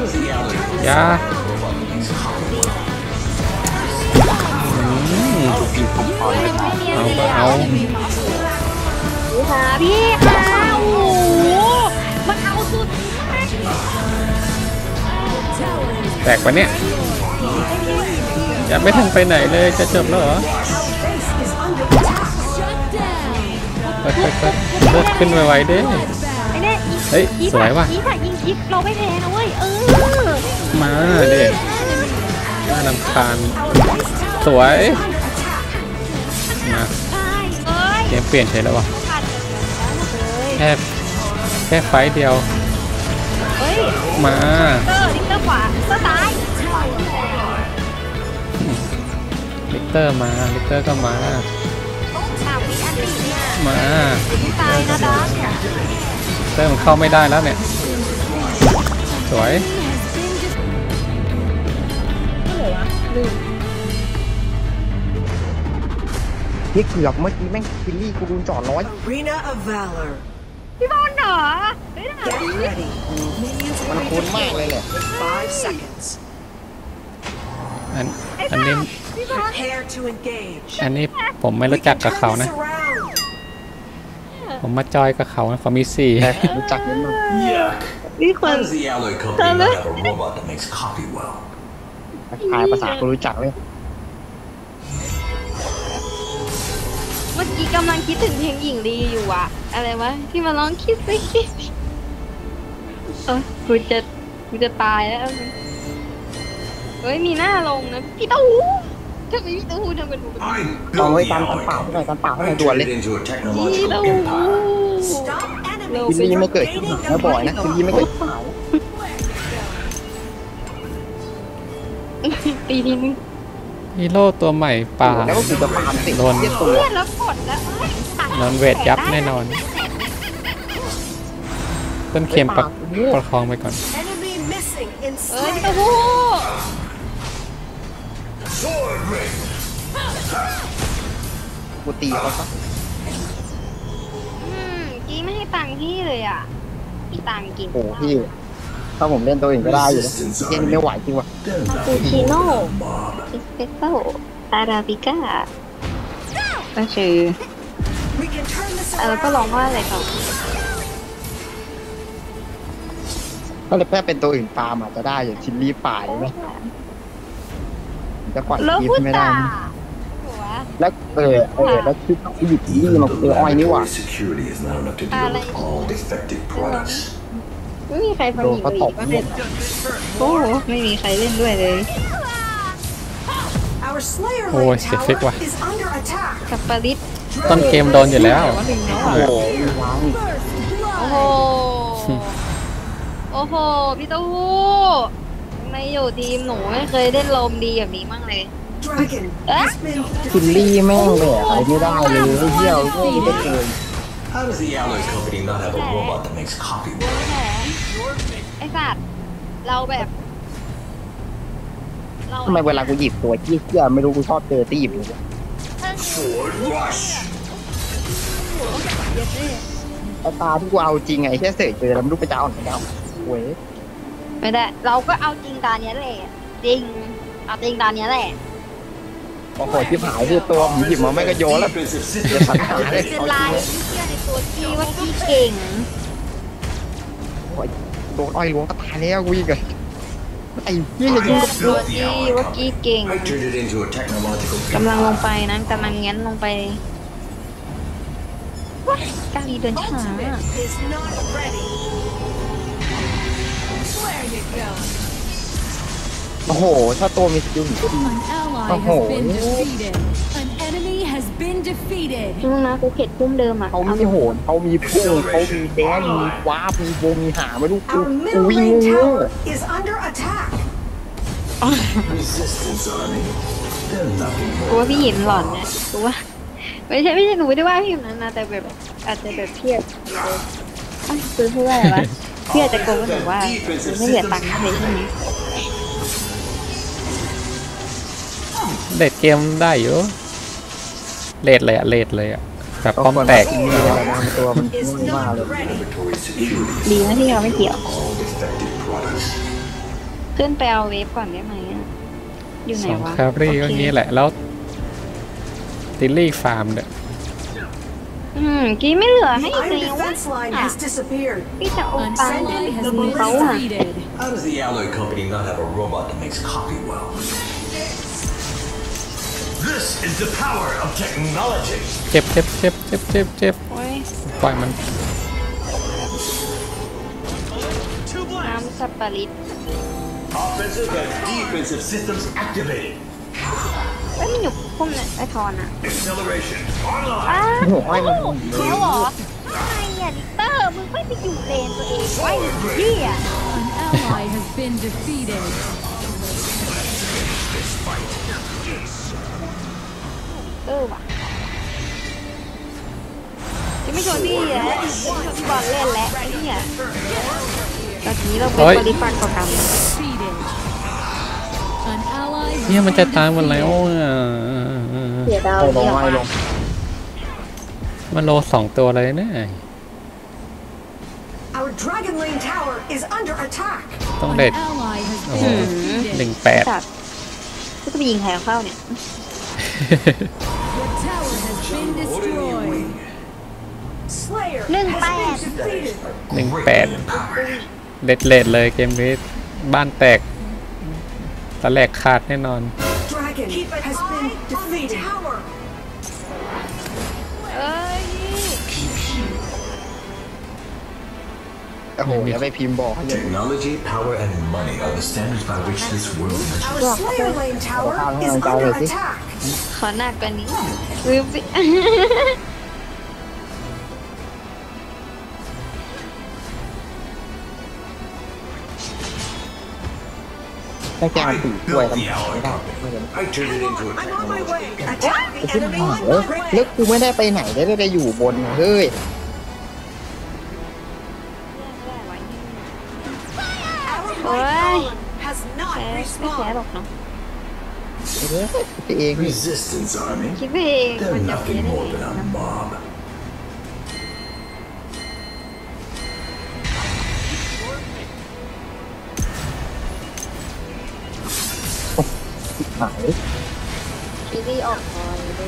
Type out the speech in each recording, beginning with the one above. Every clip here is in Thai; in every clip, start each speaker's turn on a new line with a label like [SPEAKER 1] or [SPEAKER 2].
[SPEAKER 1] ยาเอาก็เอา
[SPEAKER 2] ค่ะพี่ค่ะโอ้โหมันเอาสุด
[SPEAKER 1] แตกปะเนี่ยยังไม่ทันไปไหนเลยจะจบแล้วเหรอไปเลือดขึ้นไวๆเด้เฮ้ยสวยว่ะ
[SPEAKER 2] ยิงคิดเราไม่แพ้นะเว้ย
[SPEAKER 1] มาเด้น่ารำคาญสวยมาเกมเปลี่ยนใช่แล้ววะแค่ไฟเดียวมา
[SPEAKER 2] ลิกเตอร์ขวาก็ตาย
[SPEAKER 1] ลิกเตอร์มาลิกเตอร์ก็มา
[SPEAKER 2] ตายนะดัก
[SPEAKER 1] เตอร์มันเข้าไม่ได้แล้วเนี่ยสวย
[SPEAKER 3] นี่เกือบเมื่อกี้แม่งคิลลี่กูดูจอดร้อย
[SPEAKER 2] พี่บอลเหรอ
[SPEAKER 3] มันคุ้นมากเลยแหละ
[SPEAKER 1] อันนี้ผมไม่รู้จักกับเขานะผมมาจอยกับเขานะเขามี4
[SPEAKER 3] รู้จักนิดนึง
[SPEAKER 2] นี่คน
[SPEAKER 3] ขายภาษากูรู้จักเลย
[SPEAKER 2] เมื่อกี้กำลังคิดถึงเพลงหญิงลีอยู่อะอะไรวะที่มาร้องคิดสิคิดกูจะตายแล้วเฮ้ยมีหน้าลงนะพี่ตู้ทำไมพี่ตู้ทำเป็นบุก
[SPEAKER 3] เอาไว้การเปล่าให้หน่อยการเปล่าให้หน่อยด่วนเลย
[SPEAKER 2] พี่ตู้
[SPEAKER 3] คิลลี่ไม่เกิดขึ้นแล้วบ่อยนะคิลลี่ไม่เกิด
[SPEAKER 2] ตีทีนึง
[SPEAKER 1] ฮีโร่ตัวใหม่ป่า
[SPEAKER 3] แล้วก็คือจะปาติด
[SPEAKER 1] โดน
[SPEAKER 2] แล้วกดแล้ว
[SPEAKER 1] นอนเวทยับแน่นอนต้นเข็มประคองไปก่อน
[SPEAKER 2] พี่ตู้
[SPEAKER 3] กูตีเขาซะ
[SPEAKER 2] กี้ไม่ให้ตังค์พี่เลยอ่ะพี่ตังค์กิน
[SPEAKER 3] โอ้พี่ถ้าผมเล่นตัวอื่นก็ได้อยู่นะเล่นไม่ไหวจริงว่ะ
[SPEAKER 2] คาปูชิโน่เอสเปรสโซ่อาราบิก้าก็คือก็ร้องว่าอะไรก่อน
[SPEAKER 3] ก็เลยแค่เป็นตัวอื่นตามอาจจะได้อย่างชิลลี่ป่ายไหมจะปล่อยคลิปไม่ได้แล้วแล้วคือหยิบที่มันอ้อยนี่หว่า
[SPEAKER 2] ไม่มีใครฟังหญิงลีบ้างเลยโอ้ไม่มีใครเล่นด้วยเลย
[SPEAKER 1] โอ้ยเสียฟิกว่ะ
[SPEAKER 2] กับปริศ
[SPEAKER 1] ต้นเกมโดนอยู่แล้ว
[SPEAKER 2] โอ้โหพี่ตู้ไม่อยู่ทีมหนูไม่เคยเล่นลมดีแบบนี้มั่งเลย
[SPEAKER 3] คิลลี่แม่งเลยอะไรไม่ได้เลยเที่ยวไม่ได้เลย
[SPEAKER 4] How does the Alloy Company not have a robot that makes copy work?
[SPEAKER 2] ไอ้สัตว์เราแบบ
[SPEAKER 3] ทำไมเวลากูหยิบตัวที่เที่ยไม่รู้กูชอบเจอตีบเลยไอ้ตาที่กูเอาจริงไงแค่เสยเจอแล้วไม่รู้ไปจะเอาไหนแล้วเว้ย
[SPEAKER 2] ไม่ได้เราก็เอาจริงตาเนี้ยแหละจริงเอาจริงตาเนี้ยแหละ
[SPEAKER 3] โอ้โหที่หายที่ตัวผมหยิบมาไม่ก็โยนแล้วเดี๋ยวสัญหาเลย
[SPEAKER 2] เป็นลายที่เชื่อในตัวที่ว่าที่เก่ง
[SPEAKER 3] โดนอ้อยล้วงก็ตายแล้วกูอีกเลยไอ้พี่จะยุ่งกับ
[SPEAKER 2] ตัวที่ว่ากี้เก่งกำลังลงไปนะกำลังงั้นลงไปว้ายกาลีเดินช้า
[SPEAKER 3] โอ้โหถ้าตัวมีสกิลหนีก็ดีโอ้โห
[SPEAKER 2] นู่นนะกูเข็ดพุ่มเดิมอ่ะ
[SPEAKER 3] เขามีโหนเขามีพุ่งเขามีแดนมีวาร์ปมีโบมีหาไม่รู้กูวิ่งงู
[SPEAKER 2] กูว่าพี่หยิมหล่อนนะกูว่าไม่ใช่หนูไม่ได้ว่าพี่หยิมนั้นนะแต่แบบอาจจะแบบเพี้ยซื้อเพื่ออะไรวะเพี้ยจะโกงก็ถือว่าไม่เหลือตังค์เลยใช่ไหม
[SPEAKER 1] เดทเกมได้อยู่เลดเลยอะแบบป้อมแตก
[SPEAKER 3] ตัวมันมากเลย
[SPEAKER 2] ดีนะที่เราไม่เกี่ยวขึ้นไปเอาเวฟก่อนได้ไหมอะอยู่ไหน
[SPEAKER 1] สอง
[SPEAKER 2] วะ
[SPEAKER 1] แครี่ก็งี้แหละแล้วติลลี่ฟาร์มเนี่ย
[SPEAKER 2] กี้ไม่เหลือให้
[SPEAKER 5] The
[SPEAKER 2] อีก
[SPEAKER 5] iron
[SPEAKER 2] แล้ว
[SPEAKER 5] defense line has disappeared.
[SPEAKER 2] พี่จะเอา
[SPEAKER 6] An
[SPEAKER 2] ตังค์
[SPEAKER 6] ally has
[SPEAKER 2] ไป
[SPEAKER 6] been
[SPEAKER 2] เขาอะ
[SPEAKER 6] defeated.
[SPEAKER 4] How does the alloy company not have a robot that makes coffee well? This is the power of technology.
[SPEAKER 1] เจ็บเจ็บเจ็บเจ็บเจ็บเจ็บ
[SPEAKER 2] โอ้ย
[SPEAKER 1] ปล่อยมัน
[SPEAKER 2] น้ำสับปะริด
[SPEAKER 4] Offensive and defensive systems activated.
[SPEAKER 2] เอ้ยมันอยู่พุ่มเนี่ยไอทอนอะ
[SPEAKER 4] Acceleration online.
[SPEAKER 2] อ้า
[SPEAKER 3] โอ้โหอ้อยมัน
[SPEAKER 2] แล้วเหรอทำไมอะลิเตอร์มึงไม่ไปอยู่เลนตัวเองไว้เหี้ย
[SPEAKER 6] An ally has been defeated.
[SPEAKER 2] ว่ะจะไม่ชวนพี่แล้วจะไม่ชวนพี่บอลเล่นแล้วไอ้เนี่ยตอนนี้เราเป็นบริปักษ์ต่อกัน
[SPEAKER 6] Defeated. An ally
[SPEAKER 1] เนี่ยมันจะตายหมดแล้วอ่ะ
[SPEAKER 2] เสียดาว
[SPEAKER 3] เอาลง
[SPEAKER 2] เดียว
[SPEAKER 3] ไอ้ลง
[SPEAKER 1] มันโล2 ตัวเลยเนี่ย
[SPEAKER 5] Our Dragon Lane tower is under attack.
[SPEAKER 1] ต้อง
[SPEAKER 6] An
[SPEAKER 1] เด็ด
[SPEAKER 6] ally has
[SPEAKER 1] โอ้โห
[SPEAKER 6] been defeated.
[SPEAKER 1] 18
[SPEAKER 2] จัดก็จะไปยิงใครเอาเข้าเนี่ย
[SPEAKER 6] Your tower has been destroyed.
[SPEAKER 5] Slayer
[SPEAKER 2] Nâng
[SPEAKER 5] has
[SPEAKER 2] bad.
[SPEAKER 5] been defeated.
[SPEAKER 1] 18เด็ดเลดเลยเกมนี้บ้านแตกตะแหลกขาดแน่นอน
[SPEAKER 5] Dragon has been defeated. Tower.
[SPEAKER 2] เอ้ย
[SPEAKER 3] โอ้โหแล้วไปพิมพ์บอกให้เลย
[SPEAKER 4] Technology, power, and money are the standards by which this world measures.
[SPEAKER 5] Our Slayer Lane tower is under attack.
[SPEAKER 2] ขอหนักกว่านี้ลืมสิ
[SPEAKER 3] ได้แกมันตีกล้วยทำไม
[SPEAKER 4] The alloy
[SPEAKER 3] ไม่ได้
[SPEAKER 4] company. I turned it into a
[SPEAKER 5] I'm on my way. Attack the
[SPEAKER 3] ขึ้น
[SPEAKER 5] enemy
[SPEAKER 3] หา
[SPEAKER 5] on
[SPEAKER 3] เอ้ย
[SPEAKER 5] my way.
[SPEAKER 3] แล้วกูไม่ได้ไปไหนได้ไปอยู่บนเฮ้ย
[SPEAKER 5] Our
[SPEAKER 2] Ôi.
[SPEAKER 5] right column has
[SPEAKER 2] แพ้
[SPEAKER 5] not
[SPEAKER 2] ไม่แพ้
[SPEAKER 5] respawned.
[SPEAKER 2] หรอกเนาะ
[SPEAKER 3] เออตัวเองนี่
[SPEAKER 4] Resistance army.
[SPEAKER 2] คิดไปเอง
[SPEAKER 4] They're
[SPEAKER 2] มันจะแพ้
[SPEAKER 4] nothing
[SPEAKER 2] ได้
[SPEAKER 4] more
[SPEAKER 2] ไง
[SPEAKER 4] than a mob.
[SPEAKER 3] หาย
[SPEAKER 2] คิดดีออกคอยด้วย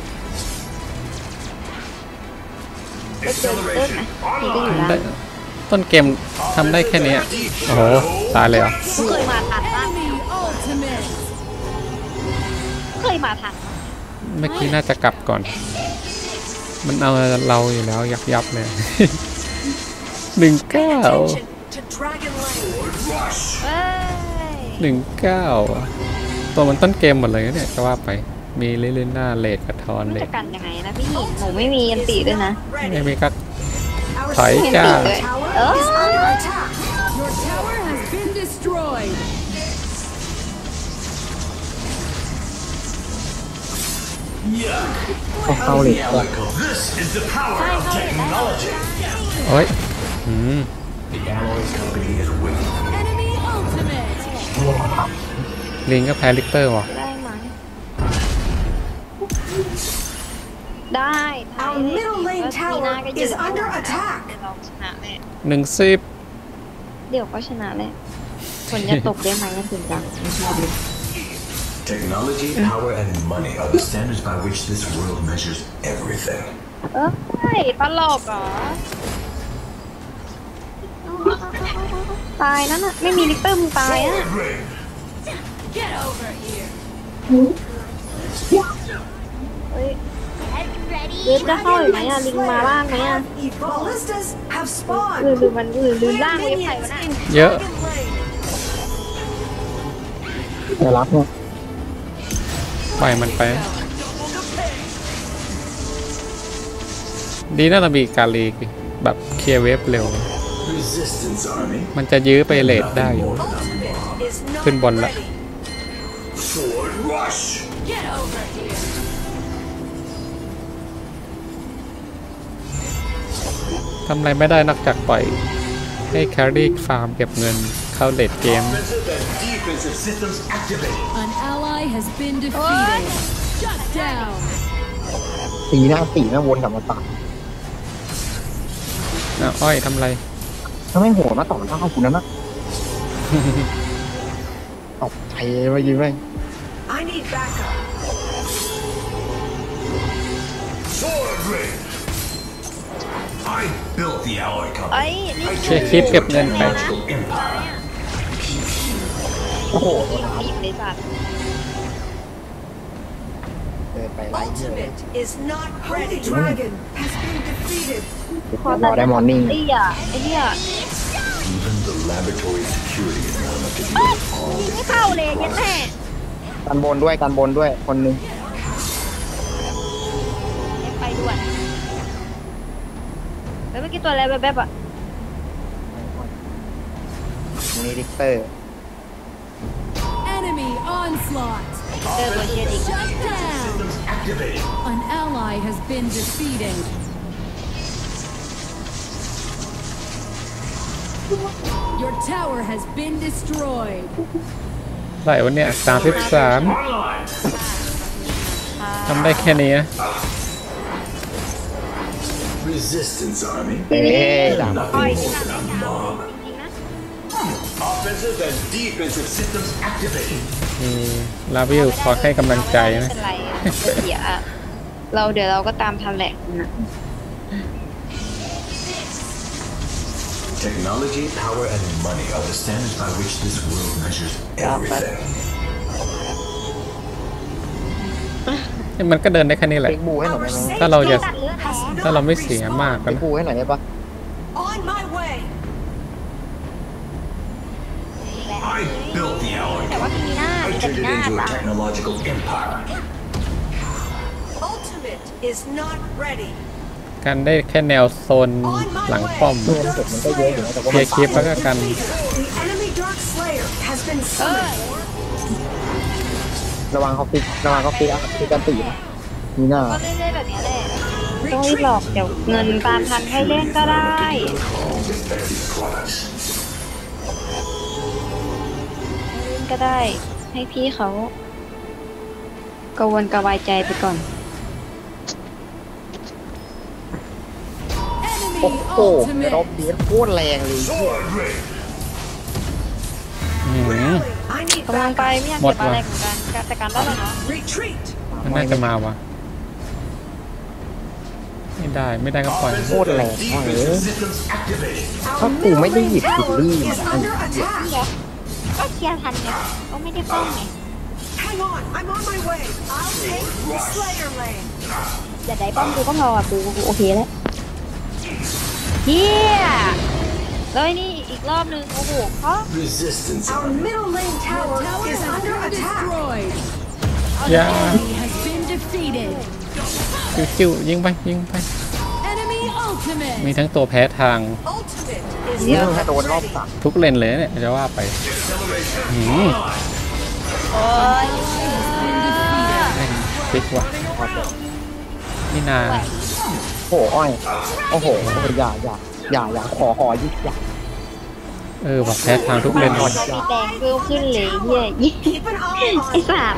[SPEAKER 2] ไปเจอเติ้ลนะคิดดีอยู่
[SPEAKER 1] ได้
[SPEAKER 2] แล้ว
[SPEAKER 1] ต้นเกมทำได้แค่เนี้ยโอ้โห ตายเลยเหรอ
[SPEAKER 2] เคยมาทันปะ
[SPEAKER 6] Enemy ultimate.
[SPEAKER 2] เคยมาทัน
[SPEAKER 1] เมื่อกี้น่าจะกลับก่อน มันเอาเราอยู่แล้วยับเลย 19
[SPEAKER 5] Attention to Dragon Lane.
[SPEAKER 2] เอ้ย
[SPEAKER 1] 19ตัวมันต้นเกมหมดเลยนะเนี่ยจะว่าไปมีลิลิน่าเลดกับทอน
[SPEAKER 2] มัน
[SPEAKER 1] เล
[SPEAKER 2] จะ
[SPEAKER 1] ด
[SPEAKER 2] กันยังไงนะพี่หญิงหนูไม่มีอันตีด้วยนะ
[SPEAKER 1] ไม่
[SPEAKER 5] Ready.
[SPEAKER 1] มีก็
[SPEAKER 5] Our
[SPEAKER 1] Thầy
[SPEAKER 5] Slayer
[SPEAKER 1] cha.
[SPEAKER 5] Lane tower is under attack.
[SPEAKER 6] Your tower has been destroyed.
[SPEAKER 4] Yuck.
[SPEAKER 3] เข้าเลย
[SPEAKER 4] The alloy company. This is the power of technology.
[SPEAKER 1] โอ้ย
[SPEAKER 4] The alloys company is winning.
[SPEAKER 6] Enemy ultimate.
[SPEAKER 1] ลิงก็แพ้ลิกเตอร์ว่ะ
[SPEAKER 2] ได้ไหมได้ไทย
[SPEAKER 5] Our middle lane
[SPEAKER 2] ก็มีหน้า
[SPEAKER 5] tower
[SPEAKER 2] ก็ยืน
[SPEAKER 5] is under attack.
[SPEAKER 2] เราชนะแน่
[SPEAKER 1] 10
[SPEAKER 2] เดี๋ยวก็ชนะแหละฝนจะตกได้ไหมกันถึงจังไม่ชอบเลย
[SPEAKER 4] Technology, power, and money are the standards by which this world measures everything.
[SPEAKER 2] เอ้ยตลกเหรอตายนั่นน่ะไม่มีลิกเตอร์มึงตายอ่ะ
[SPEAKER 4] Ring.
[SPEAKER 6] Get over here.
[SPEAKER 2] เฮ้ยเว็บจะเข้าอีกไหมอ่ะลิงมาล่างไหมอ่ะ
[SPEAKER 5] Ballistas have
[SPEAKER 2] หรือ
[SPEAKER 5] spawned.
[SPEAKER 2] มันหรือล่างเว็บใครวะน่ะ
[SPEAKER 1] เยอะ
[SPEAKER 5] Dragon Lane.
[SPEAKER 3] แต่รับเนี่ย
[SPEAKER 1] ปล่อยมันไป ดีนะเรามีกาลีแบบเคลียร์เวฟเร็ว
[SPEAKER 4] Resistance army.
[SPEAKER 1] มันจะยื้อไปเลทได้อยู่
[SPEAKER 5] Is not
[SPEAKER 1] ขึ้นบนละ
[SPEAKER 5] ready.
[SPEAKER 4] Sword rush.
[SPEAKER 6] Get over here.
[SPEAKER 1] ทำอะไรไม่ได้นอกจากปล่อยให้แครี่ฟาร์มเก็บเงินเข้าเลทเกม
[SPEAKER 4] Offensive and defensive systems activated.
[SPEAKER 6] An ally has been defeated. Shut down.
[SPEAKER 3] ตีหน้วนกลับมาตัด
[SPEAKER 1] อ้าวอ้อยทำอะไร
[SPEAKER 3] ถ้าไม่โหดมาต่อหน้ากูนั่นนะตกใจว่ายิงไหม
[SPEAKER 5] I need backup.
[SPEAKER 4] Sword ring. I built the alloy
[SPEAKER 2] เอ้ย
[SPEAKER 4] company.
[SPEAKER 2] นี่
[SPEAKER 4] I
[SPEAKER 1] เคลียร์คลิปเก็บเงินไป
[SPEAKER 4] technological empire.
[SPEAKER 3] โอ้โห
[SPEAKER 2] บีบเลยสัตว์
[SPEAKER 3] เดินไปไล่เยอะ
[SPEAKER 5] Ultimate is not ready. Holy Dragon has been defeated.
[SPEAKER 3] รอได้มอร์นิ่ง
[SPEAKER 2] ไอ้เหี้ยไอ้เหี้ย
[SPEAKER 4] Even the laboratory security is not enough to deal with all
[SPEAKER 2] ยิง
[SPEAKER 4] this.
[SPEAKER 2] ไม่เข้าเลยยันแม่
[SPEAKER 3] กันบนด้วยคนหนึง
[SPEAKER 2] ไปด่วนแล้วเมื่อกี้ตัวอะไรแบบอ่ะ
[SPEAKER 3] นี่ดิกเตอร์
[SPEAKER 6] Enemy onslaught.
[SPEAKER 2] เจอตัวเชียร์ดิ
[SPEAKER 6] Shut down.
[SPEAKER 4] Activated.
[SPEAKER 6] An ally has been defeated. Your tower has been destroyed.
[SPEAKER 1] ไหลวันเนี้ย33
[SPEAKER 4] Online.
[SPEAKER 1] ทำได้แค่นี้นะ
[SPEAKER 4] Resistance army.
[SPEAKER 3] เอ้ยดาบ
[SPEAKER 4] Nothing more than a mob.
[SPEAKER 2] จริงๆนะ
[SPEAKER 4] Offensive and defensive systems activated.
[SPEAKER 1] มีลาวิลคอยให้กำลังใจ
[SPEAKER 2] ไม่
[SPEAKER 1] นะ
[SPEAKER 2] เป็นไรเสียอะเดี๋ยวเราก็ตามทันแหละนะ
[SPEAKER 4] Technology, power, and money are the standards by which this world measures everything.
[SPEAKER 1] มันก็เดินได้แค่นี้แหละ
[SPEAKER 3] เช็คบูให้หน่อยได้ไหม
[SPEAKER 1] ถ้าเราจะ
[SPEAKER 2] ตัดเลือดแหม
[SPEAKER 1] ถ้าเราไม่เสียมากก็
[SPEAKER 3] เช็ค
[SPEAKER 1] นะ
[SPEAKER 3] บูให้หน่อยได้ปะ
[SPEAKER 5] On my way.
[SPEAKER 4] I built the alloy
[SPEAKER 2] แต่ว่า
[SPEAKER 4] company.
[SPEAKER 2] มีหน้า
[SPEAKER 4] I
[SPEAKER 2] มีแต่
[SPEAKER 4] turned
[SPEAKER 2] มี
[SPEAKER 4] it
[SPEAKER 2] หน้า
[SPEAKER 4] into a
[SPEAKER 2] ตา
[SPEAKER 4] technological empire.
[SPEAKER 5] Ultimate is not ready.
[SPEAKER 1] กันได้แค่แนวโซน
[SPEAKER 5] On
[SPEAKER 1] หลั
[SPEAKER 5] my
[SPEAKER 1] งป้อม
[SPEAKER 5] way.
[SPEAKER 3] เงินเก็บมันก็เยอะอยู่นะแต่ว่า
[SPEAKER 1] เคลียร์คลิปแล้วก็กัน
[SPEAKER 5] The enemy Dark Slayer has been
[SPEAKER 2] เออ
[SPEAKER 5] summoned.
[SPEAKER 3] ระวังเขาฟิกอ่ะฟิกกันตีนะมีหน้า
[SPEAKER 2] ก็เล่นๆแบบนี้แหละต้องรีบหลอกเดี๋ยวเงินตามทันให้เล่นก็ได้
[SPEAKER 4] All defective products.
[SPEAKER 2] เล่นก็ได้ ให้พี่เขากระวนกระวายใจไปก่อน
[SPEAKER 3] โอ้
[SPEAKER 6] Enemy
[SPEAKER 3] โหรอบ
[SPEAKER 6] ultimate.
[SPEAKER 3] เดียโคตรแรงเลย
[SPEAKER 4] Sword ring.
[SPEAKER 1] อืม
[SPEAKER 5] I need
[SPEAKER 2] กำลังไป
[SPEAKER 5] backup.
[SPEAKER 2] ไม่อยาก
[SPEAKER 1] หมด
[SPEAKER 2] เก็บอะไร
[SPEAKER 1] ว่ะ
[SPEAKER 2] เหมือนกันแต่การได้แล้วเนาะ
[SPEAKER 5] Retreat.
[SPEAKER 1] มันน่าจะมาวะไม่ได้ก็ปล่อย
[SPEAKER 3] โคตรแรงมากเลย
[SPEAKER 4] Defensive systems activated.
[SPEAKER 3] ถ้ากูไม่ได้หยิบบิลลี่
[SPEAKER 5] Is under attack.
[SPEAKER 2] เดี๋ยวก็เคลียร์ทันไงก็ไม่ได้ป้องไง
[SPEAKER 5] Hang on, I'm on my way. I'll take the Slayer lane.
[SPEAKER 2] อย่าได้ป้องกูก็พออ่ะกูโอเคแล้วเฮียแล้วไอ้นี่อีกรอบนึงโอ้โหเพราะ
[SPEAKER 4] Resistance
[SPEAKER 5] Our
[SPEAKER 4] army.
[SPEAKER 5] middle lane tower
[SPEAKER 6] Tower
[SPEAKER 5] is
[SPEAKER 6] has
[SPEAKER 5] under
[SPEAKER 6] been
[SPEAKER 5] attack.
[SPEAKER 6] destroyed.
[SPEAKER 1] อย่า
[SPEAKER 6] Enemy has been defeated.
[SPEAKER 1] คิวยิงไป
[SPEAKER 6] Enemy
[SPEAKER 1] มี
[SPEAKER 6] ultimate.
[SPEAKER 1] ทั้งตัวแพ้ทาง
[SPEAKER 5] Ultimate is
[SPEAKER 3] นี่
[SPEAKER 5] not
[SPEAKER 3] ถ้าโดนรอบ
[SPEAKER 5] ready.
[SPEAKER 3] สับ
[SPEAKER 1] ทุกเลนเลยเนี่ยจะว่าไป
[SPEAKER 4] Acceleration.
[SPEAKER 1] หืม
[SPEAKER 2] โอ้ย
[SPEAKER 1] ฟิกว่ะนี่นา
[SPEAKER 3] โอ้โหอ้อยโอ้โหอย่าขอยิบอย่า
[SPEAKER 1] ว่ะแพ้ทางทุกเลน
[SPEAKER 2] มีแดงเพิ่มขึ้นเลยเฮีย
[SPEAKER 5] Keep an eye
[SPEAKER 2] ไอ้
[SPEAKER 5] on
[SPEAKER 2] สาม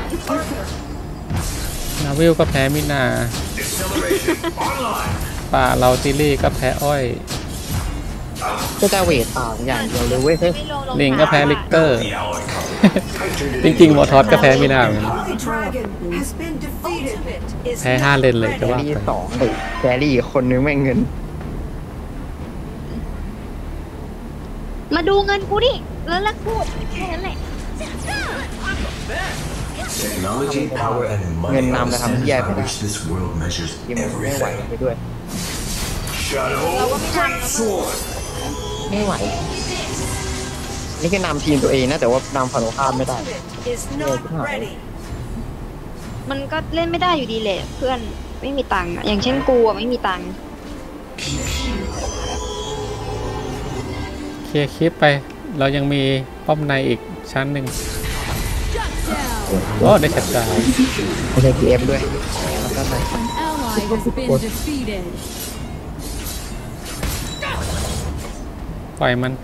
[SPEAKER 1] นาวิลก็แพ้มินา
[SPEAKER 4] Acceleration. Online.
[SPEAKER 1] ป่าเราติลี่ก็แพ้อ้อย
[SPEAKER 3] ก็จะเวทต่างอย่างเดียวเลยเว้ยเฮ้ย
[SPEAKER 2] ไม่ลง
[SPEAKER 1] ลิงก็แพ้ลิกเตอร์
[SPEAKER 4] The alloy company. I turned it
[SPEAKER 1] จ
[SPEAKER 4] into
[SPEAKER 1] ริงๆมอทอสก็แพ้มินาเหมือนกัน
[SPEAKER 5] Holy Dragon has been defeated. Ultimate is
[SPEAKER 1] แพ้
[SPEAKER 5] not
[SPEAKER 1] 5 เลนเลยจะ
[SPEAKER 5] ready.
[SPEAKER 1] ว่า
[SPEAKER 3] แครี่
[SPEAKER 1] ไป
[SPEAKER 3] สองเลยแครี่คนนึงแม่งเงิน
[SPEAKER 2] มาดูเงินกูดิแล้วเลิกพูดแค่นั้นแหละ
[SPEAKER 4] Technology, power, and money
[SPEAKER 3] Ngân
[SPEAKER 4] are
[SPEAKER 3] Nam
[SPEAKER 4] the
[SPEAKER 3] đã thắng
[SPEAKER 4] standards
[SPEAKER 3] dây
[SPEAKER 4] by
[SPEAKER 3] phải
[SPEAKER 4] which this world measures
[SPEAKER 3] ยิงไม่ไหว
[SPEAKER 4] everything.
[SPEAKER 3] ไปด้วย
[SPEAKER 4] Shadow Sword.
[SPEAKER 3] ไม่ไหว นี่คือนำทีมตัวเองนะแต่ว่านำฝั่งตรงข้ามไม่ได้
[SPEAKER 5] Ultimate is not ready.
[SPEAKER 2] มันก็เล่นไม่ได้อยู่ดีแหละเพื่อนไม่มีตังค์อะอย่างเช่นกูอะไม่มีตังค์
[SPEAKER 1] เคลียร์คลิปไป เรายังมีป้อมในอีกชั้นหนึ่ง
[SPEAKER 6] Shut down.
[SPEAKER 1] โอ้ได้ชัดดาวน์
[SPEAKER 3] ไม่ใช่ TF ด้วยแล้วก็ใส่
[SPEAKER 6] An ally has been defeated.
[SPEAKER 1] ปล่อยมัน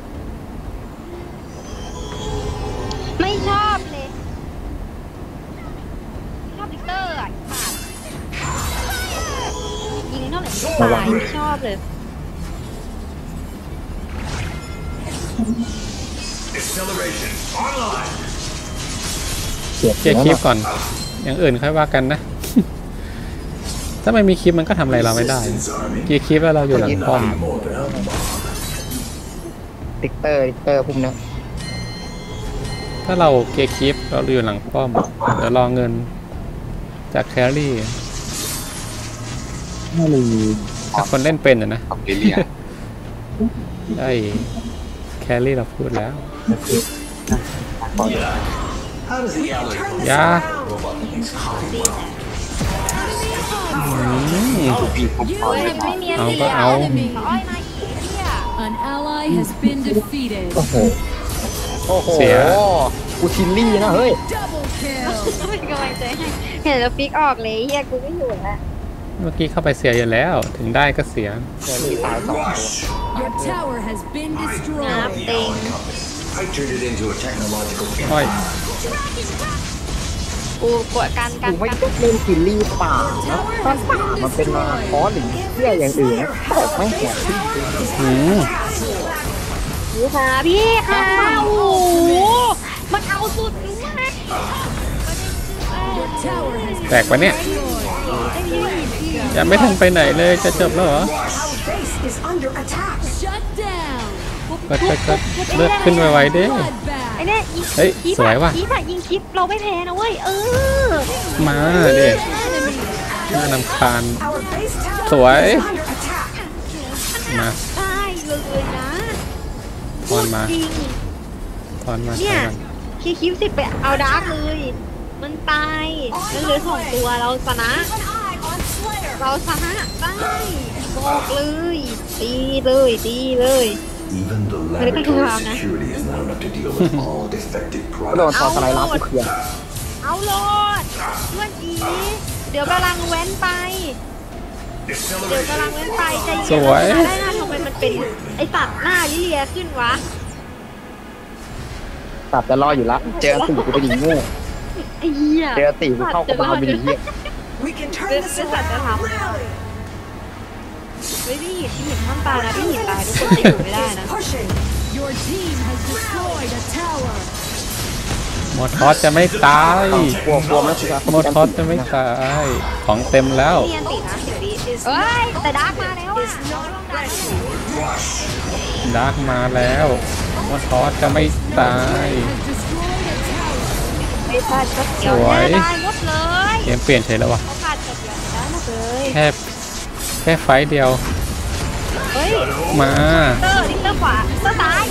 [SPEAKER 2] ไม่ชอบเลยชอบลิกเตอร์อ่ะยิงเท่าไหร่ไม่ตายไม่ชอบเลย
[SPEAKER 4] Acceleration. Online.
[SPEAKER 3] เจ็บ
[SPEAKER 1] เคลียร์คลิปก่อน อย่างอื่นค่อยว่ากันนะ ถ้าไม่มีคลิปมันก็ทำอะไรเราไม่ได้
[SPEAKER 4] Resistance army
[SPEAKER 1] เคลียร์คลิปแล้วเราอยู่หลังป้อม
[SPEAKER 4] nothing more than a mob.
[SPEAKER 3] ลิกเตอร์พวกนี้
[SPEAKER 1] ถ้าเราเคลียร์คลิปเราอยู่หลังป้อม เดี๋ยวรอเงินจากแครี่
[SPEAKER 3] ไม่มี
[SPEAKER 1] ถ้าคนเล่นเป็นอะนะ
[SPEAKER 7] ออสเตรเลีย
[SPEAKER 1] ได้แครี่เราพูดแล้ว
[SPEAKER 4] How does the alloy
[SPEAKER 5] Turn this
[SPEAKER 1] Yeah.
[SPEAKER 5] around.
[SPEAKER 4] robot thinks highly well?
[SPEAKER 6] You
[SPEAKER 2] ไม่มี
[SPEAKER 6] have
[SPEAKER 2] อะไร
[SPEAKER 1] เอาก็
[SPEAKER 2] อ่ะ
[SPEAKER 1] เอา
[SPEAKER 6] enemy.
[SPEAKER 2] อ้อยมาอีกเนี่ย
[SPEAKER 6] An ally has been defeated.
[SPEAKER 3] โอ้โห
[SPEAKER 1] เสีย
[SPEAKER 3] กูชิลลี่นะเฮ้ย
[SPEAKER 6] Double kill.
[SPEAKER 2] เป็นกำลังใจให้เห็นแล้วฟิกออกเลยเฮียกูไม่อยู่แล้ว
[SPEAKER 1] เมื่อกี้เข้าไปเสียอยู่แล้ว ถึงได้ก็เสีย
[SPEAKER 3] เดี๋ยวมีตาย2 ตัว
[SPEAKER 6] Your tower has been
[SPEAKER 2] น้ำ
[SPEAKER 6] destroyed.
[SPEAKER 2] เต็ง
[SPEAKER 4] I turned it into a technological
[SPEAKER 1] อ้อย
[SPEAKER 2] กูกดกัน
[SPEAKER 3] กูไม่ได้เล่นชิลลี่ป่านะถ้าป่ามันเป็นมาคอหรือเสื้ออย่างอื่นนะตกไม่หัวที่
[SPEAKER 1] อืม
[SPEAKER 2] พี่ค่ะพี่ค่ะโอ้โหมันเอาสุดเลยนะ
[SPEAKER 6] Your tower has
[SPEAKER 1] แตกปะเนี่ย
[SPEAKER 6] destroyed.
[SPEAKER 1] ยังไม่ทันไปไหนเลยจะจบแล้วเหรอ
[SPEAKER 5] Our base is under attack.
[SPEAKER 6] Shut down.
[SPEAKER 1] ก็เลือดขึ้นไวๆเด้
[SPEAKER 2] ไอ้
[SPEAKER 6] Bloodbath.
[SPEAKER 2] เนี่ยยิง
[SPEAKER 1] เฮ้ย
[SPEAKER 2] ยิง
[SPEAKER 1] สวยว่ะ
[SPEAKER 2] ยิงอะยิงคลิปเราไม่แพ้นะเว้ย
[SPEAKER 1] มาเด็น่านำคาญ
[SPEAKER 5] Our base tower
[SPEAKER 1] สวย
[SPEAKER 5] is under attack.
[SPEAKER 1] มา
[SPEAKER 2] ได้เลยนะ
[SPEAKER 1] ทอนมา
[SPEAKER 2] จริง
[SPEAKER 1] ทอนมา
[SPEAKER 2] เนี่ย
[SPEAKER 1] ทอนมา
[SPEAKER 2] คีคลิป10ไปเอาดาร์กเลย มันตายแล้วเหลือ2 ตัวเราชนะ เราชนะได้บอกเลยตีเลยตีเลย
[SPEAKER 4] Even the
[SPEAKER 2] Pero ito
[SPEAKER 4] laboratory
[SPEAKER 2] yung
[SPEAKER 4] security is not enough to deal with all defective
[SPEAKER 3] โดน
[SPEAKER 4] products.
[SPEAKER 3] ทอสไลด์รับกูเคลียร์
[SPEAKER 2] เอาโลดเพื่อนอีเดี๋ยวกำลังเว้นไป เดี๋ยวกำลังเว้นไปใจ
[SPEAKER 1] ส
[SPEAKER 2] เย็น
[SPEAKER 1] วย
[SPEAKER 2] ได้นะทำไมมันเป็นไอสัตว์หน้าลิเลียขึ้นวะ
[SPEAKER 3] ตัดจะรออยู่ละเจอตีกูไปดิโง่
[SPEAKER 2] ไอ้เหี้ย
[SPEAKER 3] เจอตีกูเข้ากระบาลไปดิเหี้ย
[SPEAKER 5] We can turn
[SPEAKER 2] This
[SPEAKER 5] this
[SPEAKER 2] is
[SPEAKER 5] around.
[SPEAKER 2] at the house.
[SPEAKER 5] Rally.
[SPEAKER 2] เฮ้ยพี่หินห้ามตายนะพี่หินตายทุกคนจะอยู่ไม่ได้นะ
[SPEAKER 5] Pushing.
[SPEAKER 6] Your team has destroyed a tower.
[SPEAKER 1] หมดทอสจะไม่ตาย
[SPEAKER 3] กลัวไหมครับ
[SPEAKER 1] หมดทอสจะไม่ตาย ของเต็มแล้ว
[SPEAKER 2] เนียนติดนะเดี๋ยวดีเอ้ยแต่ดาร์กมาแล้วอ่ะ
[SPEAKER 1] ดาร์กมาแล้วหมดทอสจะไม่ตาย
[SPEAKER 6] Has destroyed a tower.
[SPEAKER 2] ไม่พลาดก็เกี่ยว
[SPEAKER 1] สวย
[SPEAKER 2] ได้หมดเลย
[SPEAKER 1] เกมเปลี่ยนเฉยแล้ววะ
[SPEAKER 2] เขาพลาดก็เกี่ยวได้หมดเลย
[SPEAKER 1] แค่ไฟต์เดียว
[SPEAKER 2] เฮ้ย
[SPEAKER 1] มา
[SPEAKER 2] ดิเตอร์ขวาเตอร์ซ้าย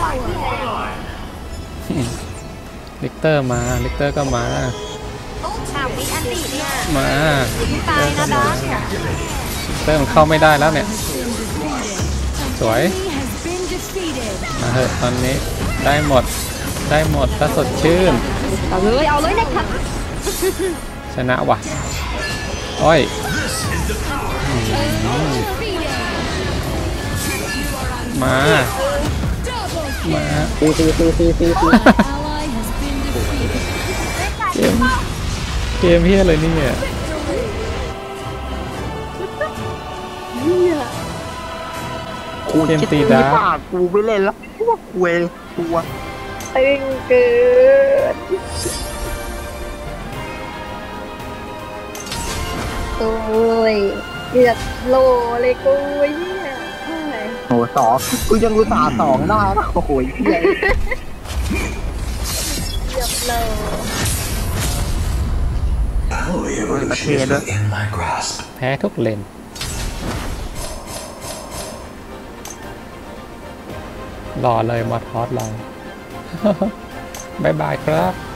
[SPEAKER 1] ลิกเตอร์มาลิกเตอร์ก็มา
[SPEAKER 2] 3 วิอันติเนี่ย
[SPEAKER 1] มา
[SPEAKER 2] ตายนะดาร์ก
[SPEAKER 1] ลิกเตอร์มันเข้าไม่ได้แล้วเนี่ย สวย
[SPEAKER 6] Enemy has been defeated.
[SPEAKER 1] มาเถอะตอนนี้ได้หมดถ้าสดชื่น
[SPEAKER 2] เอาเลยเนี่ยค่ะ
[SPEAKER 1] ชนะว่ะอ้อย มา มา
[SPEAKER 3] ตี
[SPEAKER 6] Ally has been defeated.
[SPEAKER 1] เกมเฮียเลยนี่เนี่ย
[SPEAKER 3] กู
[SPEAKER 1] เกม
[SPEAKER 3] คิด
[SPEAKER 1] ตี
[SPEAKER 3] ตี
[SPEAKER 1] ดาร์ก
[SPEAKER 3] ป่ากูไม่เล่นละพวกกูเองตัว
[SPEAKER 2] ตึงเกินโอ้ยเลือดโลเลยกูเนี่ยโอ้ย
[SPEAKER 3] โหกูยังรู้ตา2ได้นะโอ้โหเหี้ย
[SPEAKER 2] เลือดโล
[SPEAKER 4] Alloy evolution is within my grasp.
[SPEAKER 1] แพ้ทุกเลน รอเลยมอทอสเรา บ๊ายบายครับ